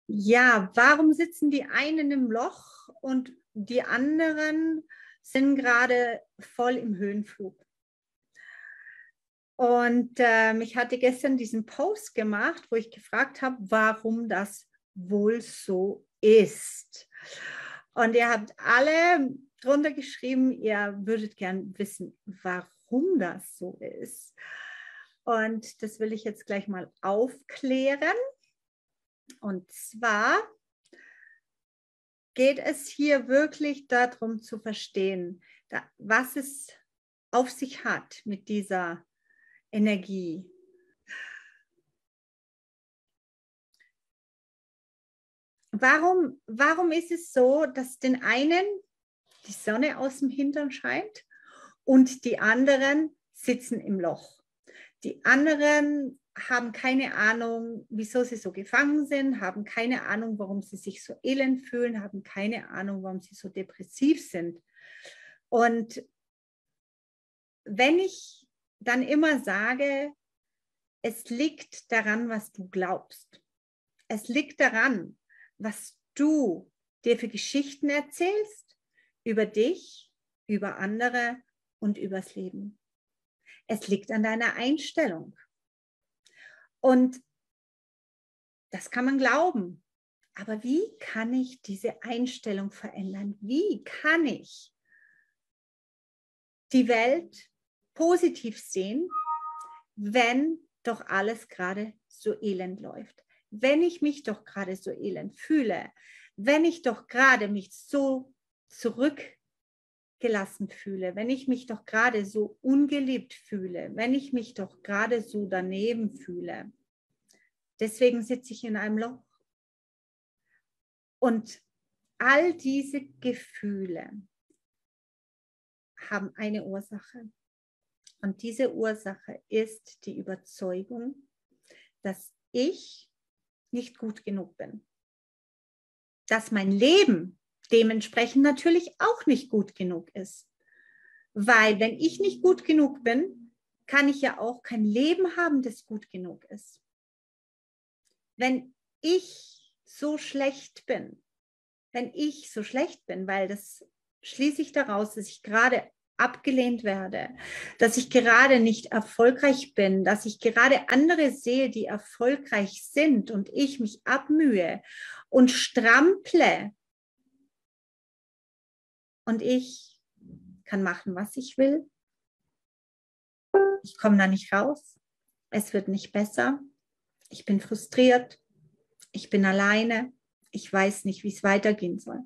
Ja, warum sitzen die einen im Loch und die anderen sind gerade voll im Höhenflug? Und ich hatte gestern diesen Post gemacht, wo ich gefragt habe, warum das wohl so ist. Und ihr habt alle drunter geschrieben, ihr würdet gern wissen, warum das so ist. Und das will ich jetzt gleich mal aufklären. Und zwar geht es hier wirklich darum zu verstehen, was es auf sich hat mit dieser Energie. Warum ist es so, dass den einen die Sonne aus dem Hintern scheint und die anderen sitzen im Loch? Die anderen haben keine Ahnung, wieso sie so gefangen sind, haben keine Ahnung, warum sie sich so elend fühlen, haben keine Ahnung, warum sie so depressiv sind. Und wenn ich dann immer sage, es liegt daran, was du glaubst. Es liegt daran, was du dir für Geschichten erzählst über dich, über andere und übers Leben. Es liegt an deiner Einstellung. Und das kann man glauben. Aber wie kann ich diese Einstellung verändern? Wie kann ich die Welt positiv sehen, wenn doch alles gerade so elend läuft? Wenn ich mich doch gerade so elend fühle, wenn ich doch gerade mich so zurückgelassen fühle, wenn ich mich doch gerade so ungeliebt fühle, wenn ich mich doch gerade so daneben fühle. Deswegen sitze ich in einem Loch. Und all diese Gefühle haben eine Ursache. Und diese Ursache ist die Überzeugung, dass ich nicht gut genug bin. Dass mein Leben dementsprechend natürlich auch nicht gut genug ist. Weil wenn ich nicht gut genug bin, kann ich ja auch kein Leben haben, das gut genug ist. Wenn ich so schlecht bin, weil das schließe ich daraus, dass ich gerade abgelehnt werde, dass ich gerade nicht erfolgreich bin, dass ich gerade andere sehe, die erfolgreich sind und ich mich abmühe und strample und ich kann machen, was ich will. Ich komme da nicht raus. Es wird nicht besser. Ich bin frustriert. Ich bin alleine. Ich weiß nicht, wie es weitergehen soll.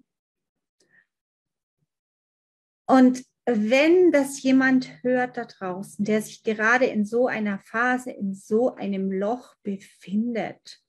Und wenn das jemand hört da draußen, der sich gerade in so einer Phase, in so einem Loch befindet,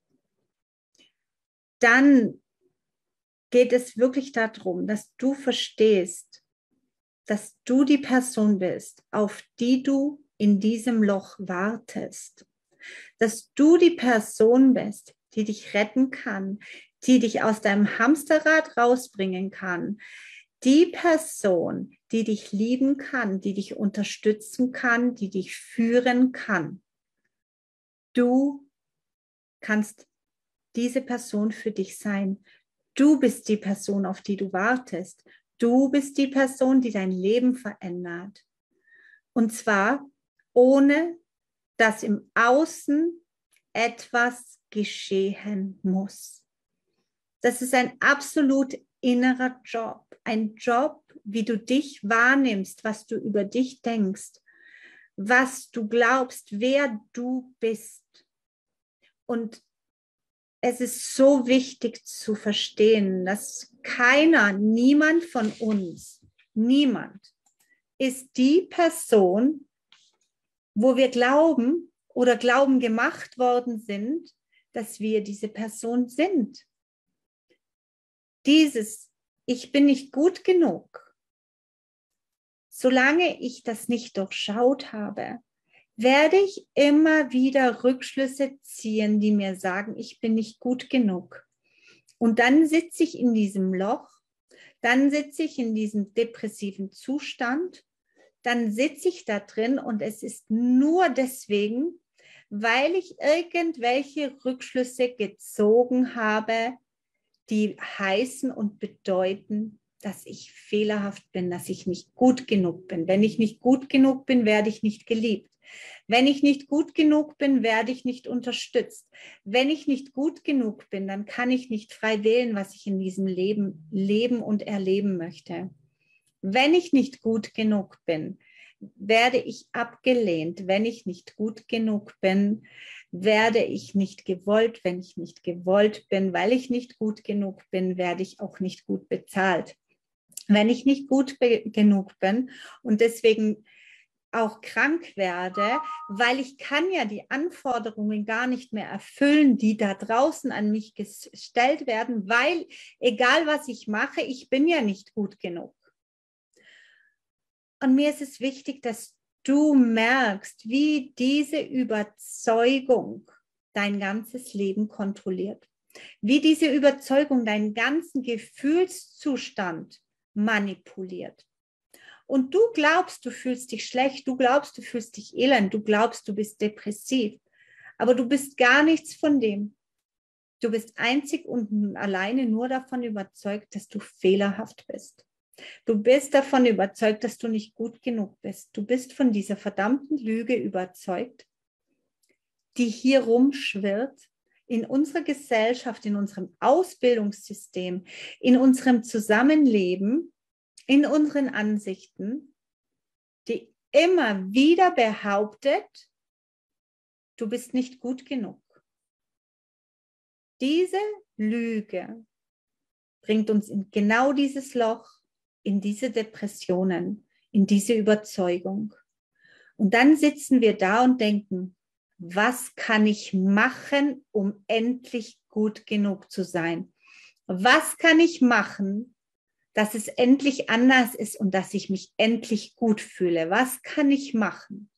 dann geht es wirklich darum, dass du verstehst, dass du die Person bist, auf die du in diesem Loch wartest. Dass du die Person bist, die dich retten kann, die dich aus deinem Hamsterrad rausbringen kann. Die Person, die dich lieben kann, die dich unterstützen kann, die dich führen kann. Du kannst diese Person für dich sein. Du bist die Person, auf die du wartest. Du bist die Person, die dein Leben verändert. Und zwar ohne, dass im Außen etwas geschehen muss. Das ist ein absolut innerer Job. Ein Job, wie du dich wahrnimmst, was du über dich denkst, was du glaubst, wer du bist. Und es ist so wichtig zu verstehen, dass niemand von uns, niemand ist die Person, wo wir glauben oder glauben gemacht worden sind, dass wir diese Person sind. Dieses, ich bin nicht gut genug. Solange ich das nicht durchschaut habe, werde ich immer wieder Rückschlüsse ziehen, die mir sagen, ich bin nicht gut genug. Und dann sitze ich in diesem Loch, dann sitze ich in diesem depressiven Zustand, dann sitze ich da drin und es ist nur deswegen, weil ich irgendwelche Rückschlüsse gezogen habe, die heißen und bedeuten, dass ich fehlerhaft bin, dass ich nicht gut genug bin. Wenn ich nicht gut genug bin, werde ich nicht geliebt. Wenn ich nicht gut genug bin, werde ich nicht unterstützt. Wenn ich nicht gut genug bin, dann kann ich nicht frei wählen, was ich in diesem Leben leben und erleben möchte. Wenn ich nicht gut genug bin, werde ich abgelehnt. Wenn ich nicht gut genug bin, werde ich nicht gewollt. Wenn ich nicht gewollt bin, weil ich nicht gut genug bin, werde ich auch nicht gut bezahlt. Wenn ich nicht gut genug bin und deswegen auch krank werde, weil ich kann ja die Anforderungen gar nicht mehr erfüllen, die da draußen an mich gestellt werden, weil egal was ich mache, ich bin ja nicht gut genug. Und mir ist es wichtig, dass du merkst, wie diese Überzeugung dein ganzes Leben kontrolliert, wie diese Überzeugung deinen ganzen Gefühlszustand manipuliert. Und du glaubst, du fühlst dich schlecht, du glaubst, du fühlst dich elend, du glaubst, du bist depressiv, aber du bist gar nichts von dem. Du bist einzig und alleine nur davon überzeugt, dass du fehlerhaft bist. Du bist davon überzeugt, dass du nicht gut genug bist. Du bist von dieser verdammten Lüge überzeugt, die hier rumschwirrt in unserer Gesellschaft, in unserem Ausbildungssystem, in unserem Zusammenleben, in unseren Ansichten, die immer wieder behauptet, du bist nicht gut genug. Diese Lüge bringt uns in genau dieses Loch, in diese Depressionen, in diese Überzeugung. Und dann sitzen wir da und denken, was kann ich machen, um endlich gut genug zu sein? Was kann ich machen, dass es endlich anders ist und dass ich mich endlich gut fühle? Was kann ich machen?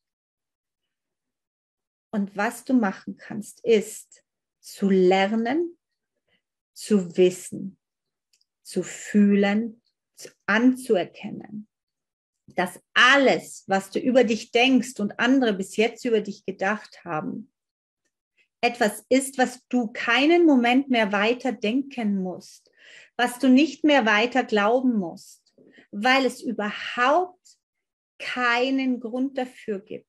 Und was du machen kannst, ist zu lernen, zu wissen, zu fühlen, anzuerkennen, dass alles, was du über dich denkst und andere bis jetzt über dich gedacht haben, etwas ist, was du keinen Moment mehr weiter denken musst, was du nicht mehr weiter glauben musst, weil es überhaupt keinen Grund dafür gibt.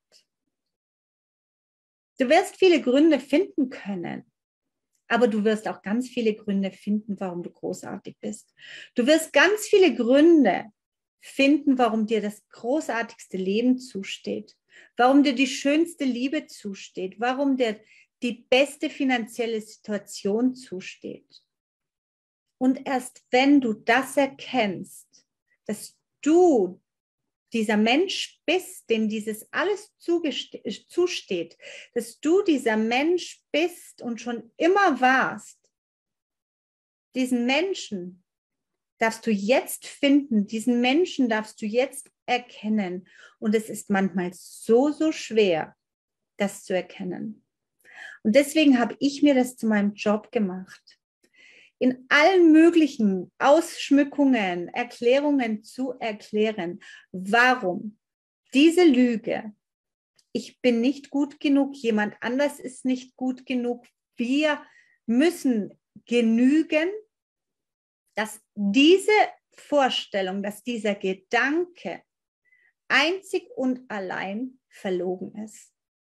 Du wirst viele Gründe finden können, aber du wirst auch ganz viele Gründe finden, warum du großartig bist. Du wirst ganz viele Gründe finden, warum dir das großartigste Leben zusteht, warum dir die schönste Liebe zusteht, warum dir die beste finanzielle Situation zusteht. Und erst wenn du das erkennst, dass du dieser Mensch bist, dem dieses alles zusteht, dass du dieser Mensch bist und schon immer warst, diesen Menschen darfst du jetzt finden, diesen Menschen darfst du jetzt erkennen. Und es ist manchmal so, so schwer, das zu erkennen. Und deswegen habe ich mir das zu meinem Job gemacht, in allen möglichen Ausschmückungen, Erklärungen zu erklären, warum diese Lüge, ich bin nicht gut genug, jemand anders ist nicht gut genug, wir müssen genügen, dass diese Vorstellung, dass dieser Gedanke einzig und allein verlogen ist.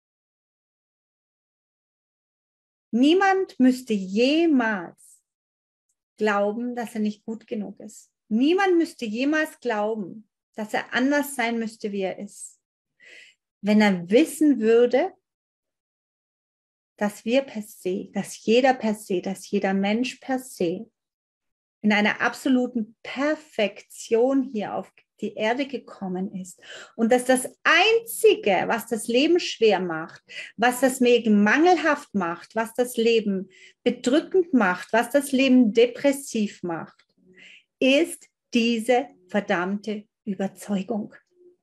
Niemand müsste jemals glauben, dass er nicht gut genug ist. Niemand müsste jemals glauben, dass er anders sein müsste, wie er ist. Wenn er wissen würde, dass wir per se, dass jeder Mensch per se in einer absoluten Perfektion hier auf die Erde gekommen ist und dass das Einzige, was das Leben schwer macht, was das Leben mangelhaft macht, was das Leben bedrückend macht, was das Leben depressiv macht, ist diese verdammte Überzeugung.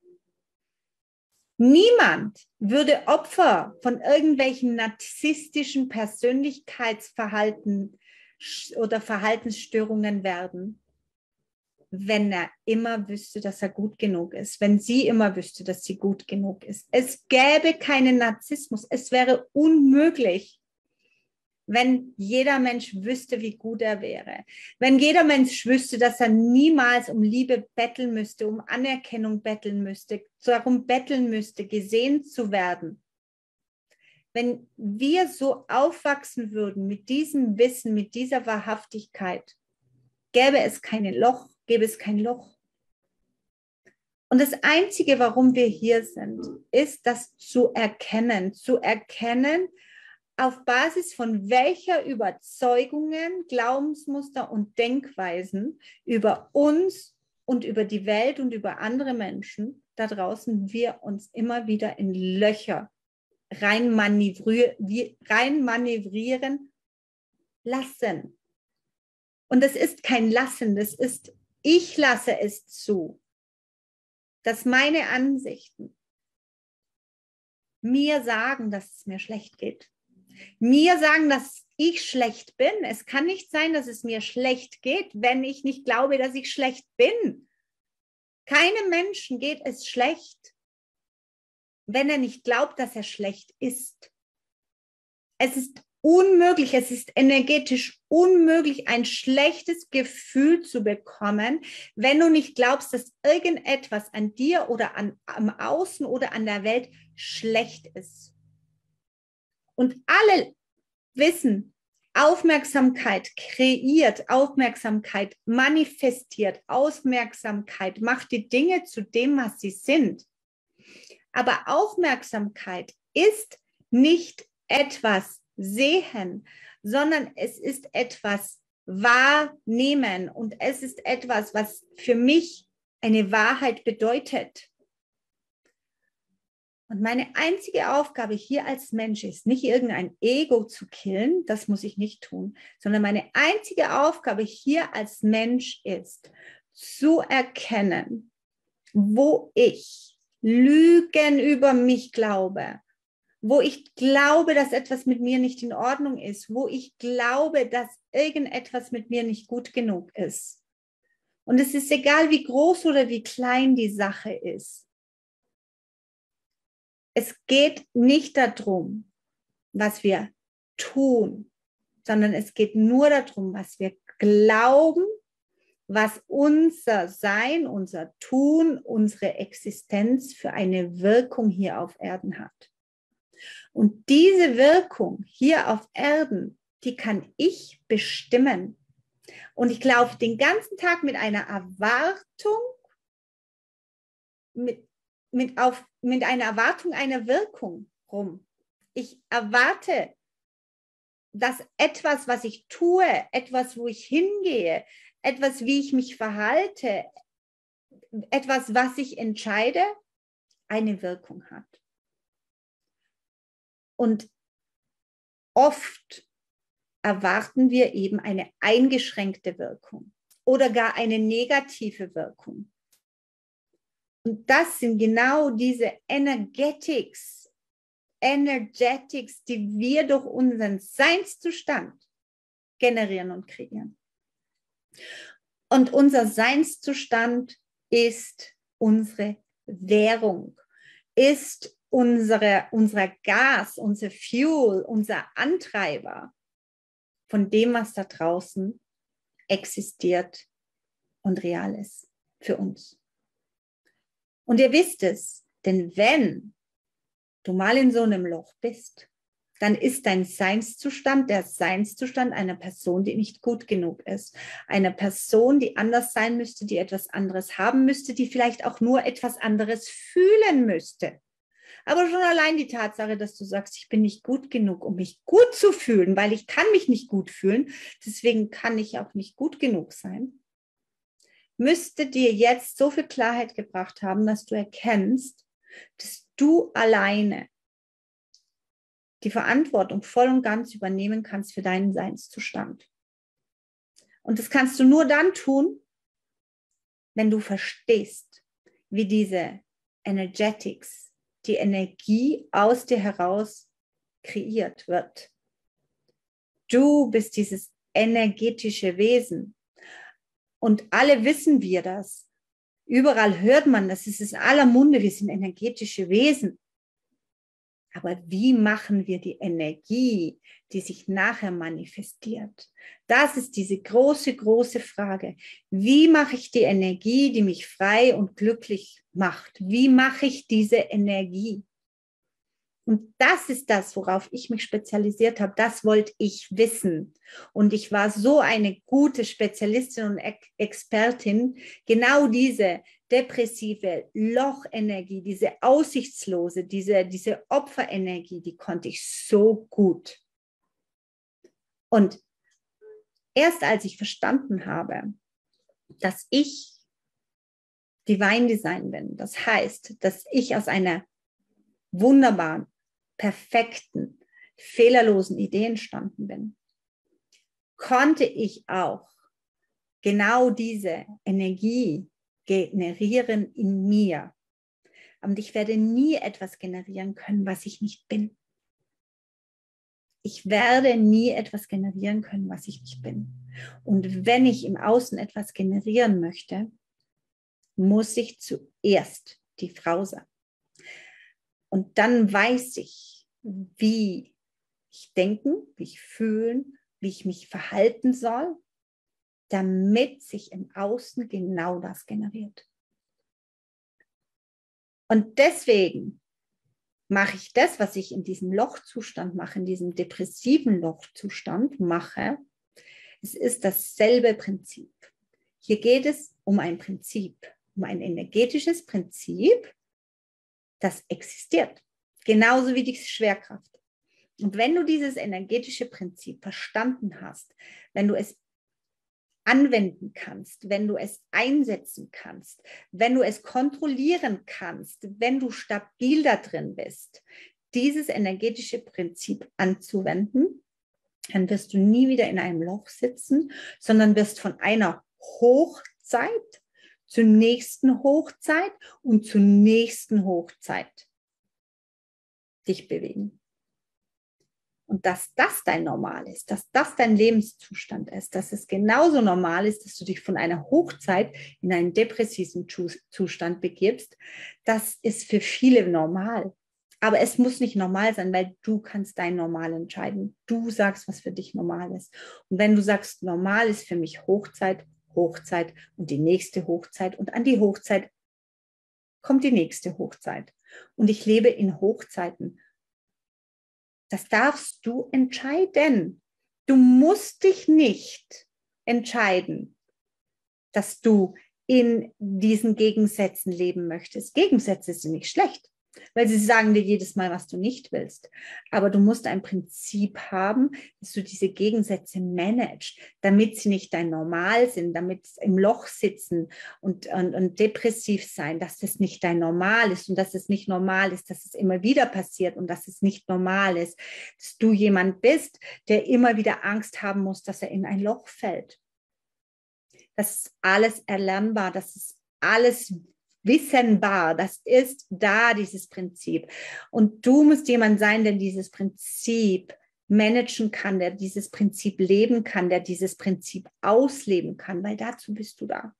Niemand würde Opfer von irgendwelchen narzisstischen Persönlichkeitsverhalten oder Verhaltensstörungen werden, wenn er immer wüsste, dass er gut genug ist, wenn sie immer wüsste, dass sie gut genug ist. Es gäbe keinen Narzissmus. Es wäre unmöglich, wenn jeder Mensch wüsste, wie gut er wäre. Wenn jeder Mensch wüsste, dass er niemals um Liebe betteln müsste, um Anerkennung betteln müsste, darum betteln müsste, gesehen zu werden. Wenn wir so aufwachsen würden mit diesem Wissen, mit dieser Wahrhaftigkeit, gäbe es kein Loch. Und das Einzige, warum wir hier sind, ist, das zu erkennen, auf Basis von welcher Überzeugungen, Glaubensmuster und Denkweisen über uns und über die Welt und über andere Menschen da draußen wir uns immer wieder in Löcher rein manövrieren lassen. Und das ist kein Lassen, das ist, ich lasse es zu, dass meine Ansichten mir sagen, dass es mir schlecht geht. Mir sagen, dass ich schlecht bin. Es kann nicht sein, dass es mir schlecht geht, wenn ich nicht glaube, dass ich schlecht bin. Keinem Menschen geht es schlecht, wenn er nicht glaubt, dass er schlecht ist. Es ist unmöglich, es ist energetisch unmöglich, ein schlechtes Gefühl zu bekommen, wenn du nicht glaubst, dass irgendetwas an dir oder am Außen oder an der Welt schlecht ist. Und alle wissen, Aufmerksamkeit kreiert, Aufmerksamkeit manifestiert, Aufmerksamkeit macht die Dinge zu dem, was sie sind. Aber Aufmerksamkeit ist nicht etwas sehen, sondern es ist etwas wahrnehmen und es ist etwas, was für mich eine Wahrheit bedeutet. Und meine einzige Aufgabe hier als Mensch ist, nicht irgendein Ego zu killen, das muss ich nicht tun, sondern meine einzige Aufgabe hier als Mensch ist, zu erkennen, wo ich Lügen über mich glaube, wo ich glaube, dass etwas mit mir nicht in Ordnung ist, wo ich glaube, dass irgendetwas mit mir nicht gut genug ist. Und es ist egal, wie groß oder wie klein die Sache ist. Es geht nicht darum, was wir tun, sondern es geht nur darum, was wir glauben, was unser Sein, unser Tun, unsere Existenz für eine Wirkung hier auf Erden hat. Und diese Wirkung hier auf Erden, die kann ich bestimmen. Und ich laufe den ganzen Tag mit einer Erwartung, mit einer Erwartung einer Wirkung rum. Ich erwarte, dass etwas, was ich tue, etwas, wo ich hingehe, etwas, wie ich mich verhalte, etwas, was ich entscheide, eine Wirkung hat. Und oft erwarten wir eben eine eingeschränkte Wirkung oder gar eine negative Wirkung. Und das sind genau diese Energetics, die wir durch unseren Seinszustand generieren und kreieren. Und unser Seinszustand ist unsere Währung, ist unser Gas, unser Fuel, unser Antreiber von dem, was da draußen existiert und real ist für uns. Und ihr wisst es, denn wenn du mal in so einem Loch bist, dann ist dein Seinszustand der Seinszustand einer Person, die nicht gut genug ist. Einer Person, die anders sein müsste, die etwas anderes haben müsste, die vielleicht auch nur etwas anderes fühlen müsste. Aber schon allein die Tatsache, dass du sagst, ich bin nicht gut genug, um mich gut zu fühlen, weil ich kann mich nicht gut fühlen, deswegen kann ich auch nicht gut genug sein, müsste dir jetzt so viel Klarheit gebracht haben, dass du erkennst, dass du alleine die Verantwortung voll und ganz übernehmen kannst für deinen Seinszustand. Und das kannst du nur dann tun, wenn du verstehst, wie diese Energetics, die Energie aus dir heraus kreiert wird. Du bist dieses energetische Wesen. Und alle wissen wir das. Überall hört man das. Es ist in aller Munde. Wir sind energetische Wesen. Aber wie machen wir die Energie, die sich nachher manifestiert? Das ist diese große, große Frage. Wie mache ich die Energie, die mich frei und glücklich macht? Wie mache ich diese Energie? Und das ist das, worauf ich mich spezialisiert habe. Das wollte ich wissen. Und ich war so eine gute Spezialistin und Expertin, genau diese depressive Lochenergie, diese aussichtslose, diese Opferenergie, die konnte ich so gut. Und erst als ich verstanden habe, dass ich Divine Design bin, das heißt, dass ich aus einer wunderbaren, perfekten, fehlerlosen Idee entstanden bin, konnte ich auch genau diese Energie generieren in mir. Und ich werde nie etwas generieren können, was ich nicht bin. Ich werde nie etwas generieren können, was ich nicht bin. Und wenn ich im Außen etwas generieren möchte, muss ich zuerst die Frau sein. Und dann weiß ich, wie ich denken, wie ich fühlen, wie ich mich verhalten soll, damit sich im Außen genau das generiert. Und deswegen mache ich das, was ich in diesem Lochzustand mache, in diesem depressiven Lochzustand mache. Es ist dasselbe Prinzip. Hier geht es um ein Prinzip, um ein energetisches Prinzip, das existiert. Genauso wie die Schwerkraft. Und wenn du dieses energetische Prinzip verstanden hast, wenn du es anwenden kannst, wenn du es einsetzen kannst, wenn du es kontrollieren kannst, wenn du stabil da drin bist, dieses energetische Prinzip anzuwenden, dann wirst du nie wieder in einem Loch sitzen, sondern wirst von einer Hochzeit zur nächsten Hochzeit und zur nächsten Hochzeit dich bewegen. Und dass das dein Normal ist, dass das dein Lebenszustand ist, dass es genauso normal ist, dass du dich von einer Hochzeit in einen depressiven Zustand begibst, das ist für viele normal. Aber es muss nicht normal sein, weil du kannst dein Normal entscheiden. Du sagst, was für dich normal ist. Und wenn du sagst, normal ist für mich Hochzeit, Hochzeit und die nächste Hochzeit und an die Hochzeit kommt die nächste Hochzeit. Und ich lebe in Hochzeiten. Das darfst du entscheiden. Du musst dich nicht entscheiden, dass du in diesen Gegensätzen leben möchtest. Gegensätze sind nicht schlecht, weil sie sagen dir jedes Mal, was du nicht willst. Aber du musst ein Prinzip haben, dass du diese Gegensätze managst, damit sie nicht dein Normal sind, damit im Loch sitzen und depressiv sein, dass das nicht dein Normal ist und dass es nicht normal ist, dass es immer wieder passiert und dass es nicht normal ist, dass du jemand bist, der immer wieder Angst haben muss, dass er in ein Loch fällt. Das ist alles erlernbar, das ist alles wissenbar, das ist da, dieses Prinzip. Und du musst jemand sein, der dieses Prinzip managen kann, der dieses Prinzip leben kann, der dieses Prinzip ausleben kann, weil dazu bist du da.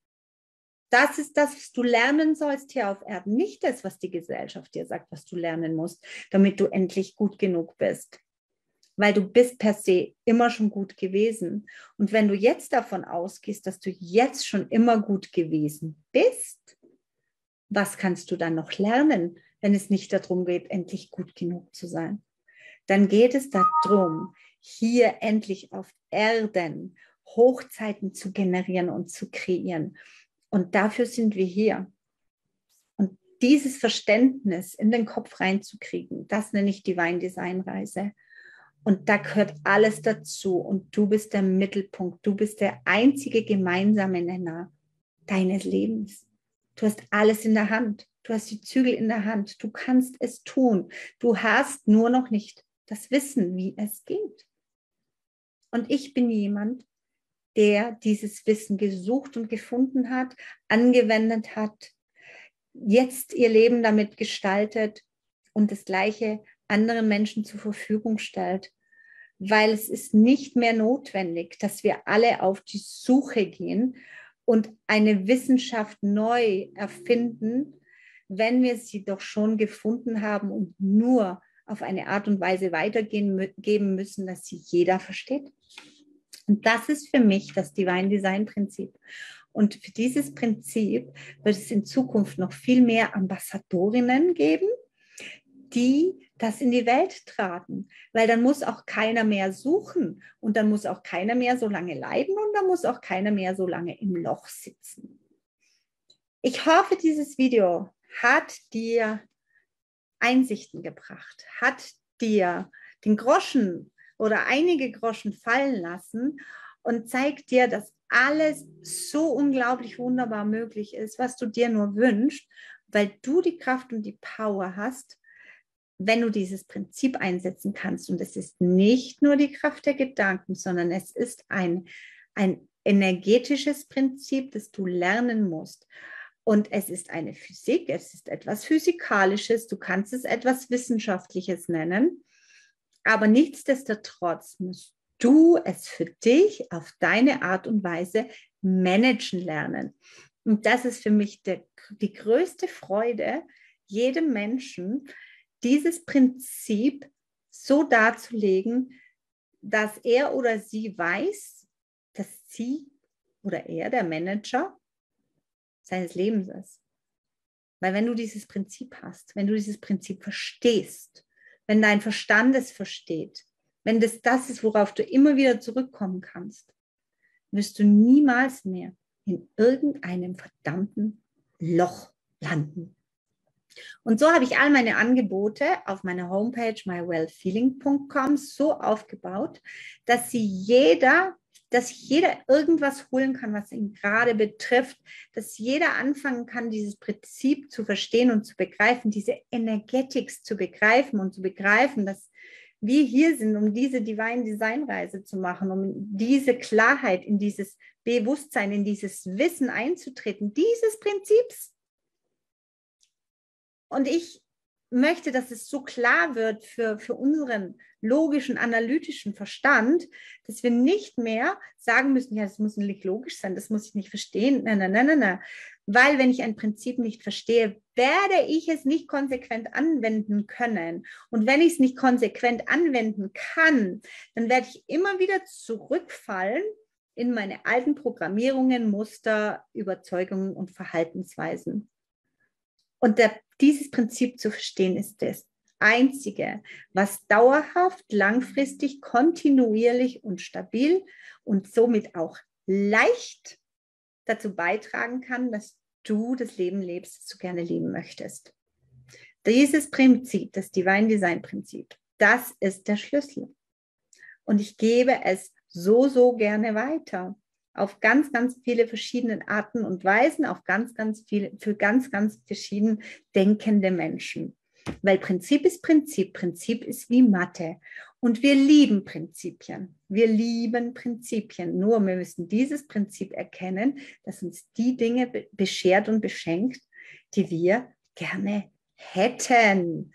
Das ist das, was du lernen sollst hier auf Erden, nicht das, was die Gesellschaft dir sagt, was du lernen musst, damit du endlich gut genug bist. Weil du bist per se immer schon gut gewesen. Und wenn du jetzt davon ausgehst, dass du jetzt schon immer gut gewesen bist, was kannst du dann noch lernen, wenn es nicht darum geht, endlich gut genug zu sein? Dann geht es darum, hier endlich auf Erden Hochzeiten zu generieren und zu kreieren. Und dafür sind wir hier. Und dieses Verständnis in den Kopf reinzukriegen, das nenne ich Divine Design Reise. Und da gehört alles dazu. Und du bist der Mittelpunkt. Du bist der einzige gemeinsame Nenner deines Lebens. Du hast alles in der Hand. Du hast die Zügel in der Hand. Du kannst es tun. Du hast nur noch nicht das Wissen, wie es geht. Und ich bin jemand, der dieses Wissen gesucht und gefunden hat, angewendet hat, jetzt ihr Leben damit gestaltet und das Gleiche anderen Menschen zur Verfügung stellt, weil es ist nicht mehr notwendig, dass wir alle auf die Suche gehen und eine Wissenschaft neu erfinden, wenn wir sie doch schon gefunden haben und nur auf eine Art und Weise weitergeben müssen, dass sie jeder versteht. Und das ist für mich das Divine Design Prinzip. Und für dieses Prinzip wird es in Zukunft noch viel mehr Ambassadorinnen geben, die das in die Welt tragen, weil dann muss auch keiner mehr suchen und dann muss auch keiner mehr so lange leiden und dann muss auch keiner mehr so lange im Loch sitzen. Ich hoffe, dieses Video hat dir Einsichten gebracht, hat dir den Groschen oder einige Groschen fallen lassen und zeigt dir, dass alles so unglaublich wunderbar möglich ist, was du dir nur wünschst, weil du die Kraft und die Power hast, wenn du dieses Prinzip einsetzen kannst. Und es ist nicht nur die Kraft der Gedanken, sondern es ist ein energetisches Prinzip, das du lernen musst. Und es ist eine Physik, es ist etwas Physikalisches, du kannst es etwas Wissenschaftliches nennen, aber nichtsdestotrotz musst du es für dich auf deine Art und Weise managen lernen. Und das ist für mich die größte Freude, jedem Menschen dieses Prinzip so darzulegen, dass er oder sie weiß, dass sie oder er, der Manager seines Lebens ist. Weil wenn du dieses Prinzip hast, wenn du dieses Prinzip verstehst, wenn dein Verstand es versteht, wenn das ist, worauf du immer wieder zurückkommen kannst, wirst du niemals mehr in irgendeinem verdammten Loch landen. Und so habe ich all meine Angebote auf meiner Homepage mywellfeeling.com so aufgebaut, dass jeder irgendwas holen kann, was ihn gerade betrifft, dass jeder anfangen kann, dieses Prinzip zu verstehen und zu begreifen, diese Energetics zu begreifen und zu begreifen, dass wir hier sind, um diese Divine Design Reise zu machen, um diese Klarheit, in dieses Bewusstsein, in dieses Wissen einzutreten, dieses Prinzips. Und ich möchte, dass es so klar wird für unseren logischen, analytischen Verstand, dass wir nicht mehr sagen müssen, ja, das muss nicht logisch sein, das muss ich nicht verstehen. Nein. Weil wenn ich ein Prinzip nicht verstehe, werde ich es nicht konsequent anwenden können. Und wenn ich es nicht konsequent anwenden kann, dann werde ich immer wieder zurückfallen in meine alten Programmierungen, Muster, Überzeugungen und Verhaltensweisen. Und dieses Prinzip zu verstehen ist das Einzige, was dauerhaft, langfristig, kontinuierlich und stabil und somit auch leicht dazu beitragen kann, dass du das Leben lebst, das du gerne leben möchtest. Dieses Prinzip, das Divine Design Prinzip, das ist der Schlüssel. Und ich gebe es so gerne weiter. Auf ganz viele verschiedene Arten und Weisen, für ganz verschieden denkende Menschen. Weil Prinzip ist Prinzip. Prinzip ist wie Mathe. Und wir lieben Prinzipien. Wir lieben Prinzipien. Nur wir müssen dieses Prinzip erkennen, das uns die Dinge beschert und beschenkt, die wir gerne hätten.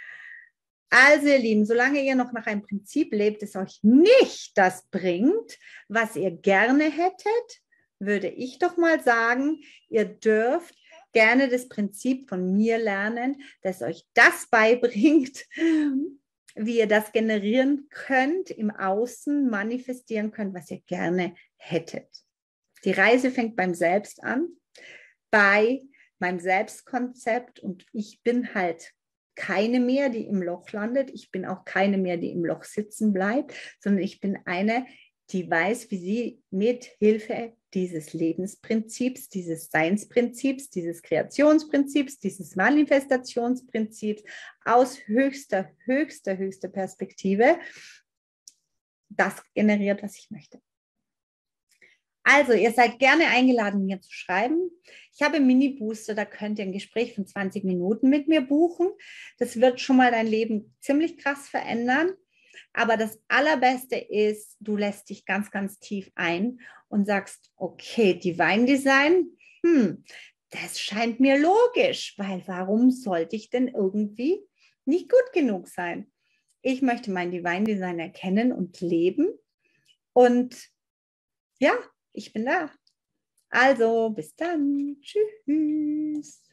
Also ihr Lieben, solange ihr noch nach einem Prinzip lebt, das euch nicht das bringt, was ihr gerne hättet, würde ich doch mal sagen, ihr dürft gerne das Prinzip von mir lernen, das euch das beibringt, wie ihr das generieren könnt, im Außen manifestieren könnt, was ihr gerne hättet. Die Reise fängt beim Selbst an, bei meinem Selbstkonzept, und ich bin halt keine mehr, die im Loch landet. Ich bin auch keine mehr, die im Loch sitzen bleibt, sondern ich bin eine, die weiß, wie sie mit Hilfe dieses Lebensprinzips, dieses Seinsprinzips, dieses Kreationsprinzips, dieses Manifestationsprinzips aus höchster Perspektive das generiert, was ich möchte. Also, ihr seid gerne eingeladen, mir zu schreiben. Ich habe Mini-Booster, da könnt ihr ein Gespräch von 20 Minuten mit mir buchen. Das wird schon mal dein Leben ziemlich krass verändern. Aber das Allerbeste ist, du lässt dich ganz tief ein und sagst, okay, Divine Design, das scheint mir logisch, weil warum sollte ich denn irgendwie nicht gut genug sein? Ich möchte mein Divine Design erkennen und leben. Und ja, ich bin da. Also, bis dann. Tschüss.